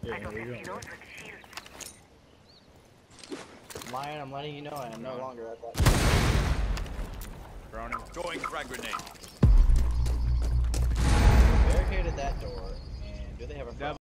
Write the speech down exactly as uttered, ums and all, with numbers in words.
Yeah, how you doing? Lion, I'm letting you know I am no longer at that. Browning. Throwing frag grenade. Barricaded that door, and do they have a front?